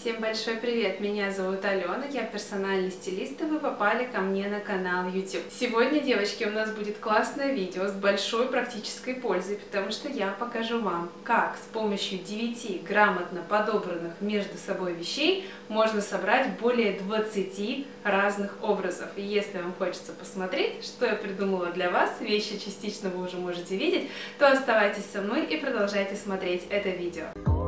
Всем большой привет! Меня зовут Алена, я персональный стилист, и вы попали ко мне на канал YouTube. Сегодня, девочки, у нас будет классное видео с большой практической пользой, потому что я покажу вам, как с помощью 9 грамотно подобранных между собой вещей можно собрать более 20 разных образов. И если вам хочется посмотреть, что я придумала для вас, вещи частично вы уже можете видеть, то оставайтесь со мной и продолжайте смотреть это видео.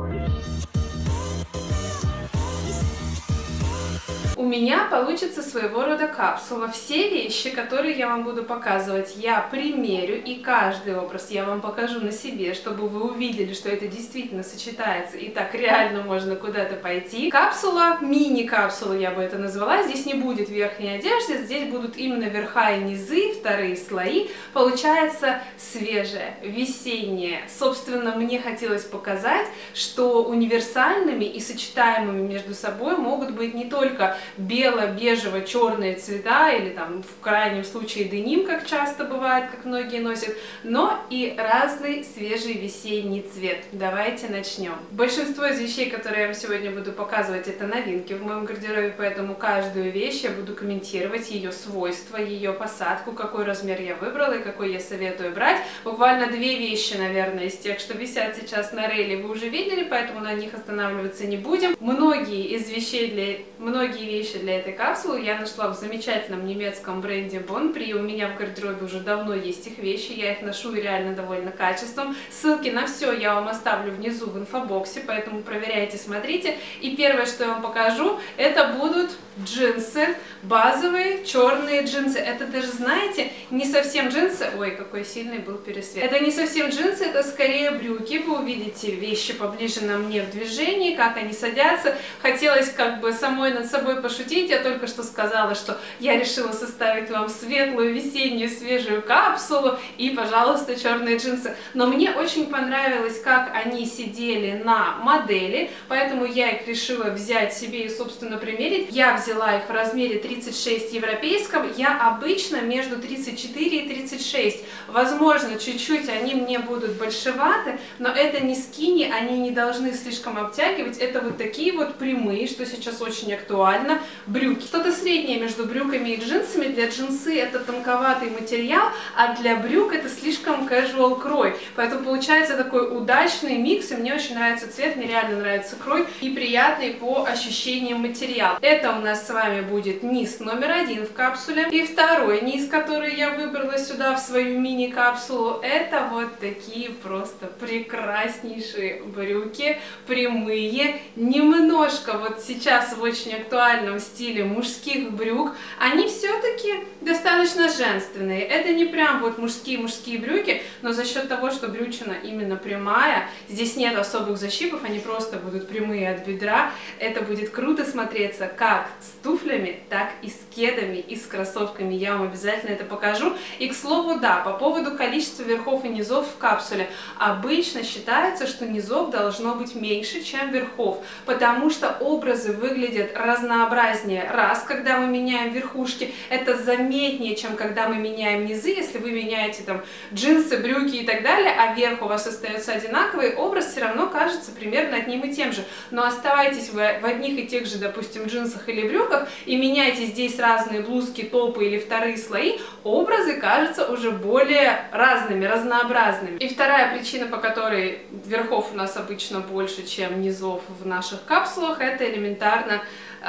У меня получится своего рода капсула. Все вещи, которые я вам буду показывать, я примерю, и каждый образ я вам покажу на себе, чтобы вы увидели, что это действительно сочетается, и так реально можно куда-то пойти. Капсула, мини-капсула я бы это назвала, здесь не будет верхней одежды, здесь будут именно верха и низы, вторые слои. Получается свежее, весеннее. Собственно, мне хотелось показать, что универсальными и сочетаемыми между собой могут быть не только бело-бежево-черные цвета, или там в крайнем случае деним, как часто бывает, как многие носят, но и разный свежий весенний цвет. Давайте начнем. Большинство из вещей, которые я вам сегодня буду показывать, это новинки в моем гардеробе, поэтому каждую вещь я буду комментировать, ее свойства, ее посадку, какой размер я выбрала и какой я советую брать. Буквально две вещи, наверное, из тех, что висят сейчас на рейле, вы уже видели, поэтому на них останавливаться не будем. Многие вещи для этой капсулы я нашла в замечательном немецком бренде Bon Prix. У меня в гардеробе уже давно есть их вещи, я их ношу и реально довольна качеством. Ссылки на все я вам оставлю внизу в инфобоксе, поэтому проверяйте, смотрите. И первое, что я вам покажу, это будут джинсы, базовые черные джинсы. Это даже, знаете, не совсем джинсы. Ой, какой сильный был пересвет. Это не совсем джинсы, это скорее брюки. Вы увидите вещи поближе на мне в движении, как они садятся. Хотелось как бы самой над собой пошутить. Я только что сказала, что я решила составить вам светлую, весеннюю, свежую капсулу. И, пожалуйста, черные джинсы. Но мне очень понравилось, как они сидели на модели. Поэтому я их решила взять себе и, собственно, примерить. Я взяла их в размере 36 европейском. Я обычно между 34 и 36. Возможно, чуть-чуть они мне будут большеваты, но это не скини, они не должны слишком обтягивать. Это вот такие вот прямые, что сейчас очень актуально, брюки. Что-то среднее между брюками и джинсами. Для джинсы это тонковатый материал, а для брюк это слишком casual крой. Поэтому получается такой удачный микс, и мне очень нравится цвет, мне реально нравится крой и приятный по ощущениям материал. Это у нас с вами будет низ номер 1 в капсуле. И второй низ, который я выбрала сюда в свою мини-капсулу, это вот такие просто прекраснейшие брюки, прямые, немножко вот сейчас в очень актуальном стиле мужских брюк. Они все-таки достаточно женственные. Это не прям вот мужские брюки, но за счет того, что брючина именно прямая, здесь нет особых защипов, они просто будут прямые от бедра. Это будет круто смотреться как с туфлями, так и с кедами, и с кроссовками. Я вам обязательно это покажу. И, к слову, да, по поводу количества верхов и низов в капсуле. Обычно считается, что низов должно быть меньше, чем верхов, потому что образы выглядят разнообразнее. Раз, когда мы меняем верхушки, это заметнее, чем когда мы меняем низы. Если вы меняете там джинсы, брюки и так далее, а верх у вас остается одинаковый, образ все равно кажется примерно одним и тем же. Но оставайтесь вы в одних и тех же, допустим, джинсах или брюках и меняйте здесь разные блузки, топы или вторые слои, образы кажутся уже более разными, разнообразными. И вторая причина, по которой верхов у нас обычно больше, чем низов в наших капсулах, это элементарно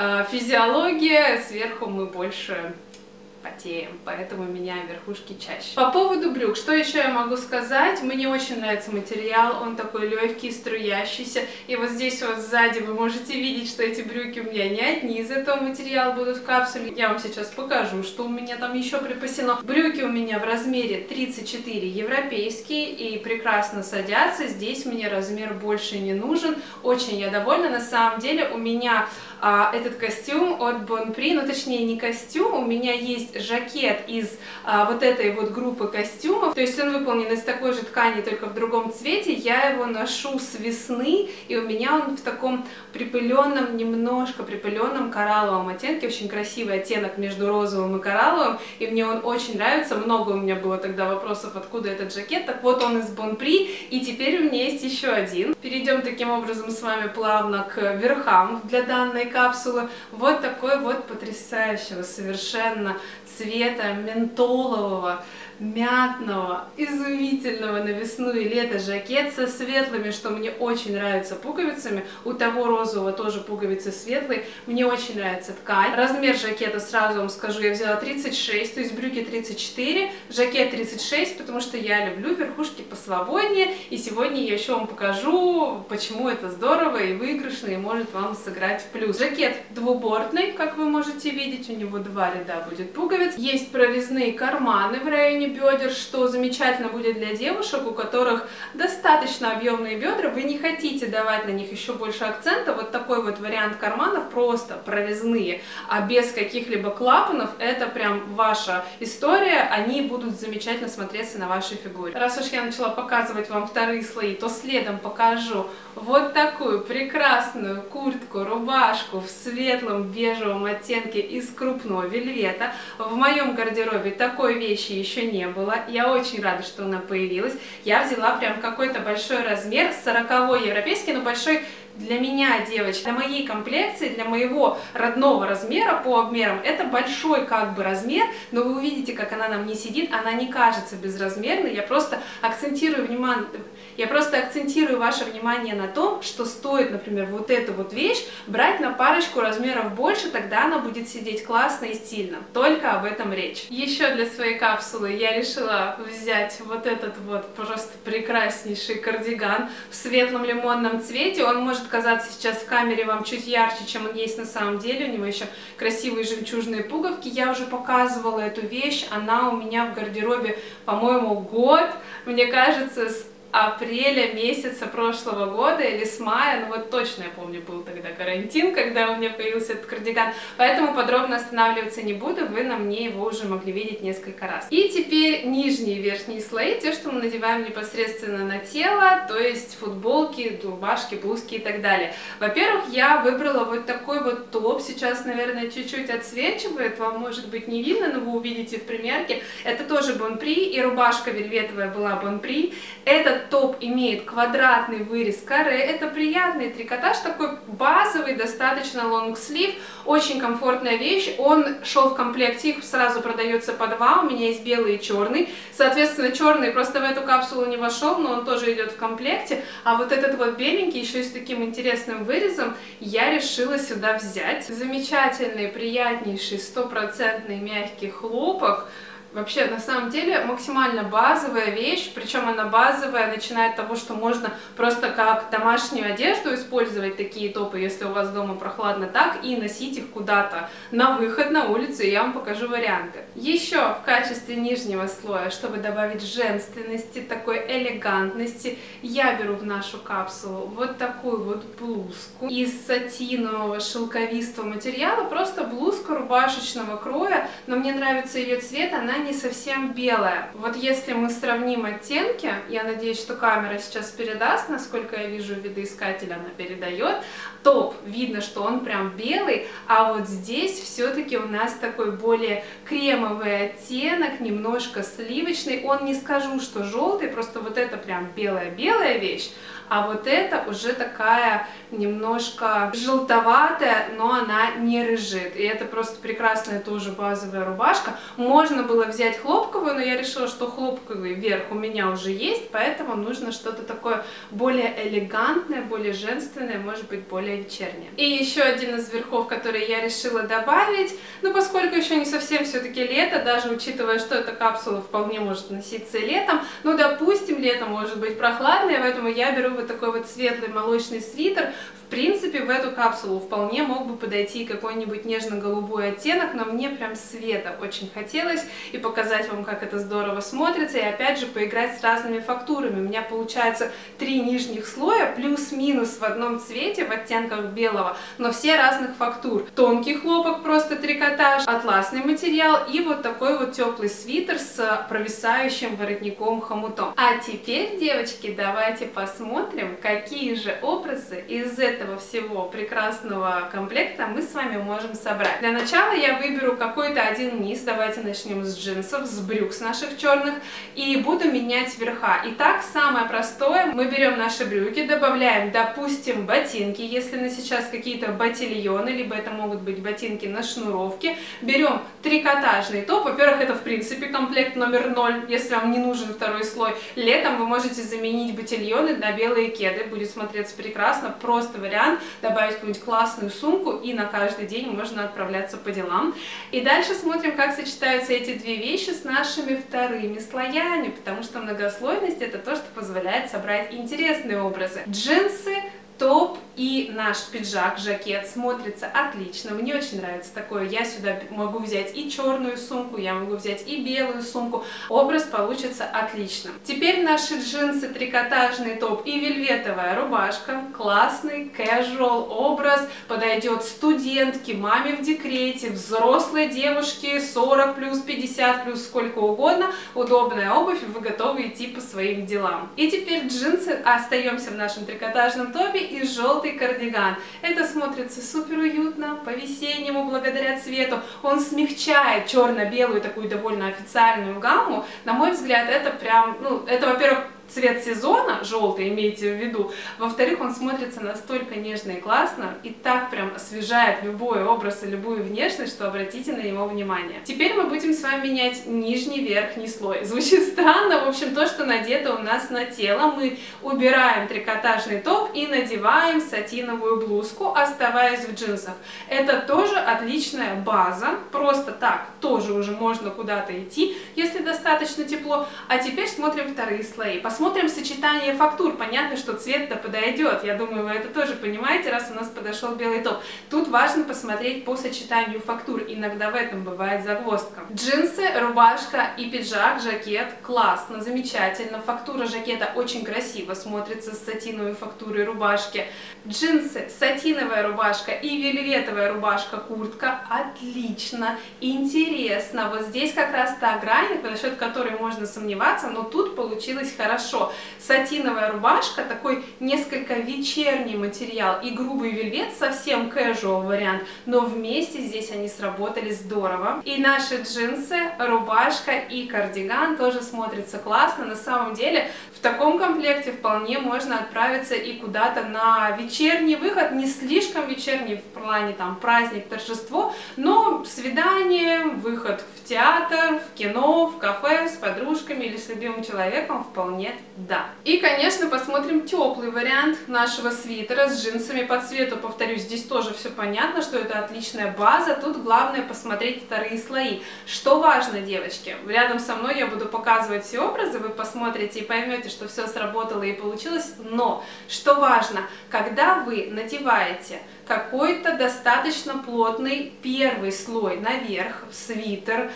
физиология. Сверху мы больше потеем, поэтому меняем верхушки чаще. По поводу брюк, что еще я могу сказать? Мне очень нравится материал, он такой легкий, струящийся, и вот здесь вот сзади вы можете видеть, что эти брюки у меня не одни из этого материала будут в капсуле. Я вам сейчас покажу, что у меня там еще припасено. Брюки у меня в размере 34 европейские и прекрасно садятся. Здесь мне размер больше не нужен. Очень я довольна. На самом деле у меня этот костюм от Bon Prix, ну точнее не костюм, у меня есть жакет из вот этой вот группы костюмов, то есть он выполнен из такой же ткани, только в другом цвете. Я его ношу с весны, и у меня он в таком припыленном, немножко припыленном коралловом оттенке, очень красивый оттенок между розовым и коралловым, и мне он очень нравится. Много у меня было тогда вопросов, откуда этот жакет. Так вот, он из Bon Prix, и теперь у меня есть еще один. Перейдем таким образом с вами плавно к верхам для данной капсулы. Вот такой вот потрясающего совершенно цвета ментолового, мятного, изумительного на весну и лето жакет со светлыми, что мне очень нравится, пуговицами. У того розового тоже пуговицы светлые. Мне очень нравится ткань. Размер жакета, сразу вам скажу, я взяла 36, то есть брюки 34, жакет 36, потому что я люблю верхушки посвободнее. И сегодня я еще вам покажу, почему это здорово и выигрышно, и может вам сыграть в плюс. Жакет двубортный, как вы можете видеть, у него 2 ряда будет пуговиц. Есть прорезные карманы в районе бедер, что замечательно будет для девушек, у которых достаточно объемные бедра, вы не хотите давать на них еще больше акцента. Вот такой вот вариант карманов, просто прорезные, а без каких-либо клапанов, это прям ваша история, они будут замечательно смотреться на вашей фигуре. Раз уж я начала показывать вам вторые слои, то следом покажу вот такую прекрасную куртку, рубашку в светлом бежевом оттенке из крупного вельвета. В моем гардеробе такой вещи еще не было. Я очень рада, что она появилась. Я взяла прям какой-то большой размер, 40-й европейский, но большой для меня, девочки, для моей комплекции, для моего родного размера по обмерам, это большой как бы размер, но вы увидите, как она нам не сидит, она не кажется безразмерной. Я просто акцентирую ваше внимание на том, что стоит, например, вот эту вот вещь брать на парочку размеров больше, тогда она будет сидеть классно и стильно. Только об этом речь. Еще для своей капсулы я решила взять вот этот вот просто прекраснейший кардиган в светлом лимонном цвете. Он может казаться сейчас в камере вам чуть ярче, чем он есть на самом деле. У него еще красивые жемчужные пуговки. Я уже показывала эту вещь, она у меня в гардеробе, по-моему, год. Мне кажется, с апреля месяца прошлого года или с мая, ну вот точно я помню, был тогда карантин, когда у меня появился этот кардиган, поэтому подробно останавливаться не буду, вы на мне его уже могли видеть несколько раз. И теперь нижние и верхние слои, те, что мы надеваем непосредственно на тело, то есть футболки, рубашки, блузки и так далее. Во-первых, я выбрала вот такой вот топ, сейчас, наверное, чуть-чуть отсвечивает, вам может быть не видно, но вы увидите в примерке, это тоже Bon Prix, и рубашка вельветовая была Bon Prix. Этот топ имеет квадратный вырез каре, это приятный трикотаж, такой базовый, достаточно лонгслив, очень комфортная вещь, он шел в комплекте, их сразу продается по 2, у меня есть белый и черный, соответственно черный просто в эту капсулу не вошел, но он тоже идет в комплекте, а вот этот вот беленький, еще и с таким интересным вырезом, я решила сюда взять. Замечательный, приятнейший, стопроцентный мягкий хлопок. Вообще, на самом деле, максимально базовая вещь, причем она базовая, начиная от того, что можно просто как домашнюю одежду использовать такие топы, если у вас дома прохладно, так и носить их куда-то на выход, на улицу, и я вам покажу варианты. Еще в качестве нижнего слоя, чтобы добавить женственности, такой элегантности, я беру в нашу капсулу вот такую вот блузку из сатинового шелковистого материала, просто блузка рубашечного кроя, но мне нравится ее цвет, она не совсем белая. Вот если мы сравним оттенки, я надеюсь, что камера сейчас передаст, насколько я вижу видоискатель, она передает, топ, видно, что он прям белый, а вот здесь все-таки у нас такой более кремовый оттенок, немножко сливочный, он не скажу, что желтый, просто вот это прям белая-белая вещь, а вот это уже такая немножко желтоватая, но она не рыжит. И это просто прекрасная тоже базовая рубашка. Можно было взять хлопковую, но я решила, что хлопковый верх у меня уже есть, поэтому нужно что-то такое более элегантное, более женственное, может быть, более вечернее. И еще один из верхов, который я решила добавить, но поскольку еще не совсем все-таки лето, даже учитывая, что эта капсула вполне может носиться и летом, ну, допустим, летом может быть прохладное, поэтому я беру вот такой вот светлый молочный свитер в принципе, в эту капсулу вполне мог бы подойти какой-нибудь нежно-голубой оттенок, но мне прям света очень хотелось и показать вам, как это здорово смотрится, и опять же поиграть с разными фактурами. У меня получается 3 нижних слоя, плюс-минус в одном цвете, в оттенках белого, но все разных фактур. Тонкий хлопок, просто трикотаж, атласный материал и вот такой вот теплый свитер с провисающим воротником-хомутом. А теперь, девочки, давайте посмотрим, какие же образы из этого всего прекрасного комплекта мы с вами можем собрать. Для начала я выберу какой-то один низ, давайте начнем с джинсов, с брюк с наших черных, и буду менять верха. Итак, самое простое, мы берем наши брюки, добавляем, допустим, ботинки, если на сейчас какие-то ботильоны, либо это могут быть ботинки на шнуровке, берем трикотажный топ, во-первых, это в принципе комплект номер 0, если вам не нужен второй слой. Летом вы можете заменить ботильоны на белые кеды, будет смотреться прекрасно, просто вариант, добавить какую-нибудь классную сумку, и на каждый день можно отправляться по делам. И дальше смотрим, как сочетаются эти две вещи с нашими вторыми слоями, потому что многослойность — это то, что позволяет собрать интересные образы. Джинсы, топ и наш пиджак, жакет смотрится отлично. Мне очень нравится такое. Я сюда могу взять и черную сумку, я могу взять и белую сумку. Образ получится отличным. Теперь наши джинсы, трикотажный топ и вельветовая рубашка. Классный, casual образ. Подойдет студентке, маме в декрете, взрослой девушке, 40+, 50+, сколько угодно. Удобная обувь, вы готовы идти по своим делам. И теперь джинсы. Остаемся в нашем трикотажном топе и желтый кардиган. Это смотрится супер уютно, по-весеннему, благодаря цвету. Он смягчает черно-белую такую довольно официальную гамму. На мой взгляд, это прям, это, во-первых, цвет сезона, желтый, имейте в виду. Во-вторых, он смотрится настолько нежно и классно, и так прям освежает любой образ и любую внешность, что обратите на него внимание. Теперь мы будем с вами менять нижний, верхний слой. Звучит странно, в общем, то, что надето у нас на тело. Мы убираем трикотажный топ и надеваем сатиновую блузку, оставаясь в джинсах. Это тоже отличная база, просто так тоже уже можно куда-то идти, если достаточно тепло. А теперь смотрим вторые слои. Посмотрим сочетание фактур. Понятно, что цвет-то подойдет. Я думаю, вы это тоже понимаете, раз у нас подошел белый топ. Тут важно посмотреть по сочетанию фактур. Иногда в этом бывает загвоздка. Джинсы, рубашка и пиджак, жакет. Классно, замечательно. Фактура жакета очень красиво смотрится с сатиновой фактурой рубашки. Джинсы, сатиновая рубашка и вельветовая рубашка, куртка. Отлично, интересно. Вот здесь как раз та грань, насчет которой можно сомневаться, но тут получилось хорошо. Сатиновая рубашка, такой несколько вечерний материал, и грубый вельвет, совсем casual вариант, но вместе здесь они сработали здорово. И наши джинсы, рубашка и кардиган тоже смотрятся классно. На самом деле в таком комплекте вполне можно отправиться и куда-то на вечерний выход, не слишком вечерний в плане там праздник, торжество, но свидание, выход в театр, в кино, в кафе с подружками или с любимым человеком вполне да. И, конечно, посмотрим теплый вариант нашего свитера с джинсами по цвету. Повторюсь, здесь тоже все понятно, что это отличная база. Тут главное посмотреть вторые слои. Что важно, девочки? Рядом со мной я буду показывать все образы, вы посмотрите и поймете, что все сработало и получилось. Но, что важно, когда вы надеваете какой-то достаточно плотный первый слой наверх, свитер,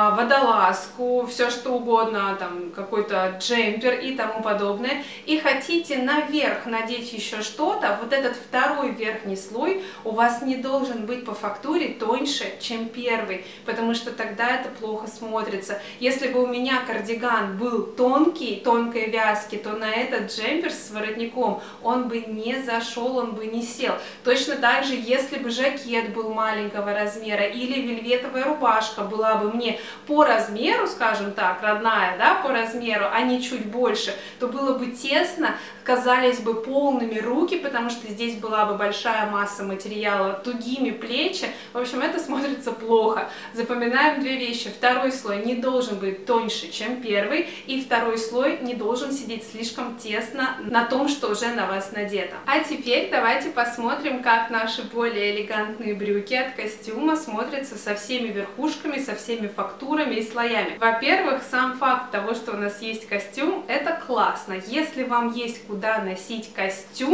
водолазку, все что угодно, там какой-то джемпер и тому подобное, и хотите наверх надеть еще что-то, вот этот второй верхний слой у вас не должен быть по фактуре тоньше, чем первый, потому что тогда это плохо смотрится. Если бы у меня кардиган был тонкий, тонкой вязки, то на этот джемпер с воротником он бы не зашел, он бы не сел. Точно так же, если бы жакет был маленького размера или вельветовая рубашка была бы мне по размеру, скажем так, родная, да, по размеру, а не чуть больше, то было бы тесно, казались бы полными руки, потому что здесь была бы большая масса материала, тугими плечи. В общем, это смотрится плохо. Запоминаем две вещи. Второй слой не должен быть тоньше, чем первый, и второй слой не должен сидеть слишком тесно на том, что уже на вас надето. А теперь давайте посмотрим, как наши более элегантные брюки от костюма смотрятся со всеми верхушками, со всеми фактурами и слоями. Во-первых, сам факт того, что у нас есть костюм, это классно. Если вам есть куда носить костюм,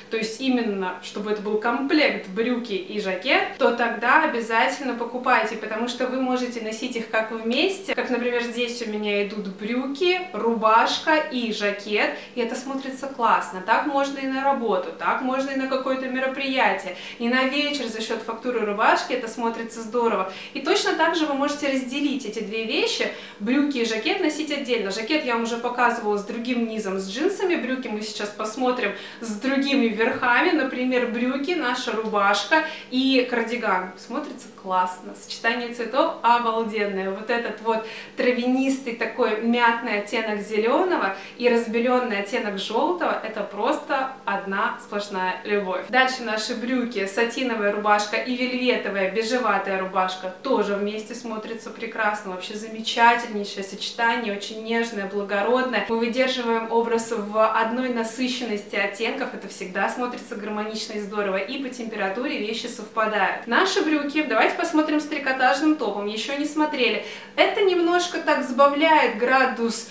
то есть именно, чтобы это был комплект брюки и жакет, то тогда обязательно покупайте, потому что вы можете носить их как вместе, как, например, здесь у меня идут брюки, рубашка и жакет, и это смотрится классно. Так можно и на работу, так можно и на какое-то мероприятие, и на вечер за счет фактуры рубашки это смотрится здорово. И точно так же вы можете разделить эти две вещи, брюки и жакет носить отдельно. Жакет я вам уже показывала с другим низом, с джинсами, брюки мы сейчас посмотрим с другими верхами, например, брюки, наша рубашка и кардиган. Смотрится классно, сочетание цветов обалденное. Вот этот вот травянистый такой мятный оттенок зеленого и разбеленный оттенок желтого, это просто одна сплошная любовь. Дальше наши брюки, сатиновая рубашка и вельветовая бежеватая рубашка тоже вместе смотрятся прекрасно, вообще замечательнейшее сочетание, очень нежное, благородное. Мы выдерживаем образ в одной насыщенности оттенков, это всегда смотрится гармонично и здорово, и по температуре вещи совпадают. Наши брюки, давайте посмотрим с трикотажным топом, еще не смотрели. Это немножко так сбавляет градус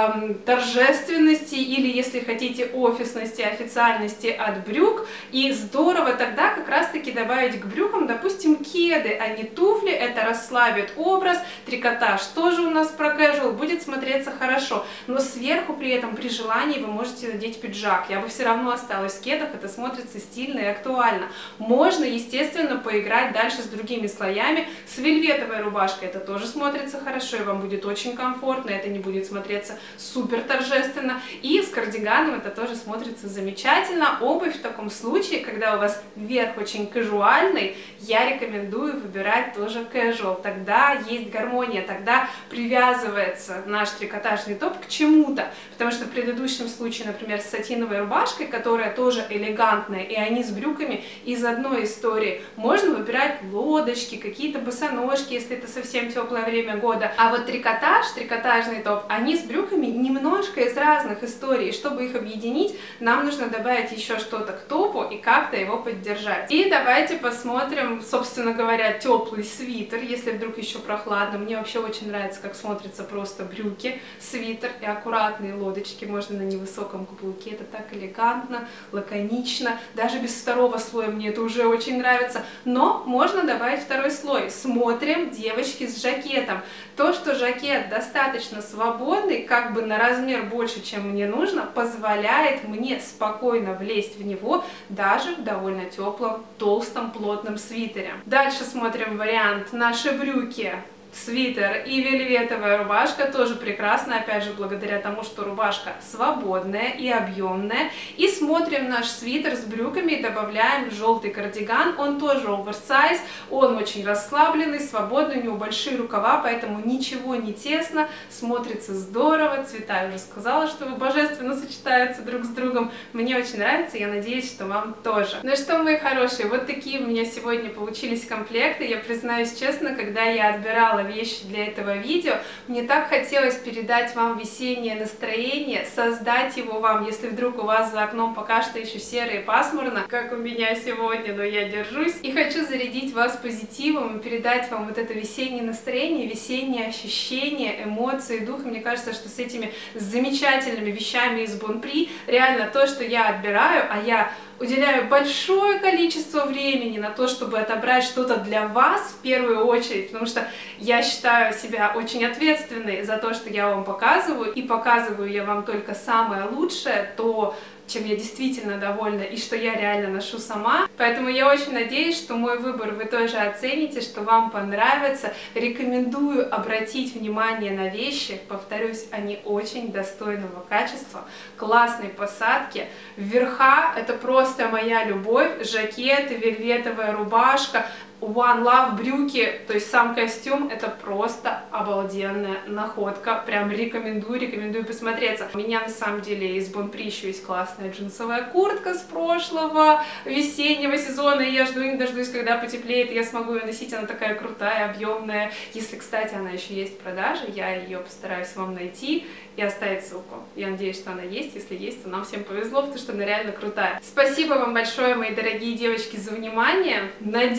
торжественности или, если хотите, офисности, официальности от брюк, и здорово тогда как раз-таки добавить к брюкам, допустим, кеды, а не туфли, это расслабит образ, трикотаж тоже у нас про casual, будет смотреться хорошо, но сверху при этом, при желании, вы можете надеть пиджак, я бы все равно осталась в кедах, это смотрится стильно и актуально. Можно, естественно, поиграть дальше с другими слоями, с вельветовой рубашкой это тоже смотрится хорошо, и вам будет очень комфортно, это не будет смотреться супер торжественно, и с кардиганом это тоже смотрится замечательно. Обувь в таком случае, когда у вас верх очень казуальный, я рекомендую выбирать тоже casual, тогда есть гармония, тогда привязывается наш трикотажный топ к чему-то, потому что в предыдущем случае, например, с сатиновой рубашкой, которая тоже элегантная, и они с брюками из одной истории, можно выбирать лодочки, какие-то босоножки, если это совсем теплое время года, а вот трикотаж, трикотажный топ, они с брюками немножко из разных историй, и чтобы их объединить, нам нужно добавить еще что-то к топу и как-то его поддержать. И давайте посмотрим, собственно говоря, теплый свитер, если вдруг еще прохладно. Мне вообще очень нравится, как смотрятся просто брюки, свитер и аккуратные лодочки, можно на невысоком каблуке, это так элегантно, лаконично, даже без второго слоя мне это уже очень нравится, но можно добавить второй слой. Смотрим, девочки, с жакетом. То, что жакет достаточно свободный, как бы на размер больше, чем мне нужно, позволяет мне спокойно влезть в него даже в довольно теплом, толстом, плотном свитере. Дальше смотрим вариант наши брюки, свитер и вельветовая рубашка, тоже прекрасно, опять же, благодаря тому, что рубашка свободная и объемная. И смотрим наш свитер с брюками и добавляем желтый кардиган, он тоже оверсайз, он очень расслабленный, свободный, у него большие рукава, поэтому ничего не тесно, смотрится здорово, цвета я уже сказала, что божественно сочетаются друг с другом, мне очень нравится, я надеюсь, что вам тоже. Ну что, мои хорошие, вот такие у меня сегодня получились комплекты, я признаюсь честно, когда я отбирала вещи для этого видео, мне так хотелось передать вам весеннее настроение, создать его вам, если вдруг у вас за окном пока что еще серо и пасмурно, как у меня сегодня, но я держусь, и хочу зарядить вас позитивом и передать вам вот это весеннее настроение, весеннее ощущение, эмоции, дух. Мне кажется, что с этими замечательными вещами из Bon Prix реально то, что я отбираю, а я уделяю большое количество времени на то, чтобы отобрать что-то для вас в первую очередь, потому что я считаю себя очень ответственной за то, что я вам показываю, и показываю я вам только самое лучшее, то, чем я действительно довольна и что я реально ношу сама. Поэтому я очень надеюсь, что мой выбор вы тоже оцените, что вам понравится. Рекомендую обратить внимание на вещи. Повторюсь, они очень достойного качества, классной посадки. Верха — это просто моя любовь. Жакет, вельветовая рубашка, One Love брюки, то есть сам костюм, это просто обалденная находка, прям рекомендую посмотреться. У меня на самом деле из Bon Prix еще есть классная джинсовая куртка с прошлого весеннего сезона, и я жду не дождусь, когда потеплеет, и я смогу ее носить, она такая крутая, объемная. Если, кстати, она еще есть в продаже, я ее постараюсь вам найти и оставить ссылку. Я надеюсь, что она есть, если есть, то нам всем повезло, потому что она реально крутая. Спасибо вам большое, мои дорогие девочки, за внимание, надеюсь, что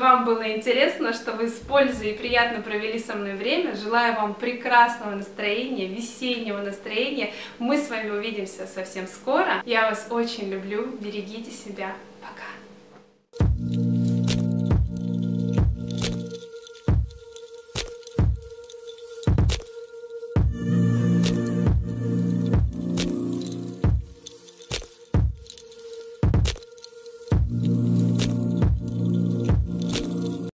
вам было интересно, что вы с пользой и приятно провели со мной время. Желаю вам прекрасного настроения, весеннего настроения. Мы с вами увидимся совсем скоро. Я вас очень люблю. Берегите себя. Пока.